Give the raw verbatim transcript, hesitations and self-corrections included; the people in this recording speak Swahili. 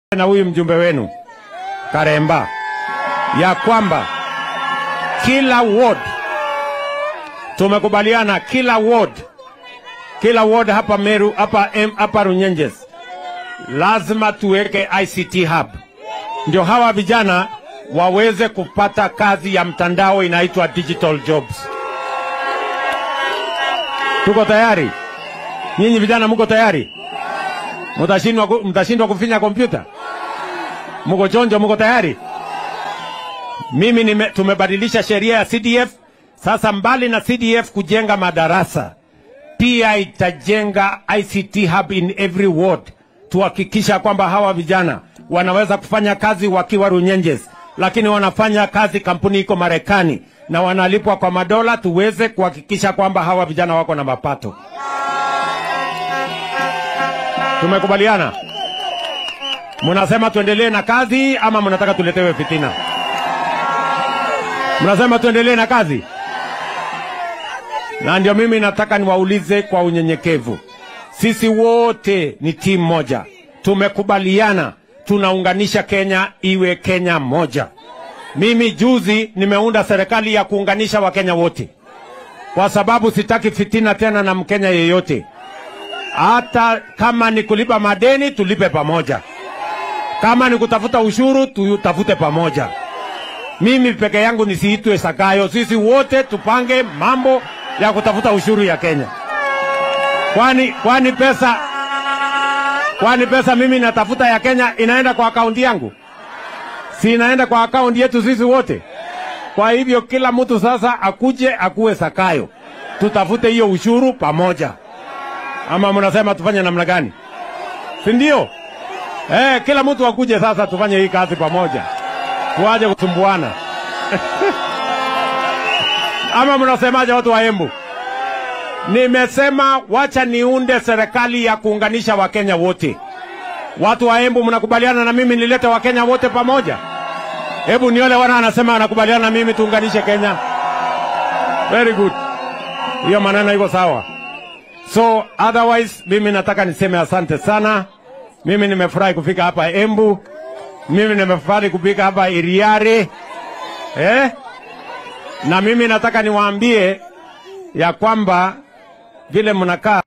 na huyu mjumbe wenu Karemba ya kwamba kila ward tumekubaliana, kila ward kila ward hapa Meru, hapa M, hapa Runyenjes lazima tuweke I C T hub, ndio hawa vijana waweze kupata kazi ya mtandao inaitwa digital jobs. Tuko tayari? Nyinyi vijana mko tayari? Mtashindwa mtashindwa kufinya kompyuta? Mko chonjo, mko tayari? Mimi nime, tumebadilisha sheria ya C D F. Sasa mbali na C D F kujenga madarasa, pia itajenga I C T hub in every ward, tuhakikisha kwamba hawa vijana wanaweza kufanya kazi wakiwa Runyenjes, lakini wanafanya kazi kampuni iko Marekani na wanalipwa kwa madola, tuweze kuhakikisha kwamba hawa vijana wako na mapato. Tumekubaliana? Mnasema tuendelee na kazi ama mnataka tuletewe fitina? Mnasema tuendelee na kazi? Na ndio mimi nataka niwaulize kwa unyenyekevu. Sisi wote ni timu moja. Tumekubaliana tunaunganisha Kenya iwe Kenya moja. Mimi juzi nimeunda serikali ya kuunganisha Wakenya wote, kwa sababu sitaki fitina tena na Mkenya yeyote. Hata kama ni kulipa madeni tulipe pamoja, kama ni kutafuta ushuru tutafute pamoja. Mimi peke yangu nisiitwe Sakayo. Sisi wote tupange mambo ya kutafuta ushuru ya Kenya. Kwani kwani pesa kwani pesa mimi natafuta ya Kenya inaenda kwa akaunti yangu? Si inaenda kwa akaunti yetu sisi wote? Kwa hivyo kila mtu sasa akuje akuwe Sakayo, tutafute hiyo ushuru pamoja. Ama mnasema tufanye namna gani? Si ndio? Eh, kila mtu akuje sasa tufanye hii kazi pamoja, tuaje kusumbuana. Ama mnasemaje watu wa Embu? Nimesema wacha niunde serikali ya kuunganisha Wakenya wote. Watu wa Embu mnakubaliana na mimi nilete Wakenya wote pamoja? Hebu niole wana anasema anakubaliana na mimi tuunganishe Kenya. Very good. Hiyo maneno iko sawa. So otherwise mimi nataka niseme asante sana. Mimi nimefurahi kufika hapa Embu. Mimi nimefurahi kufika hapa Iriare. Eh? Na mimi nataka niwaambie ya kwamba vile mnakaa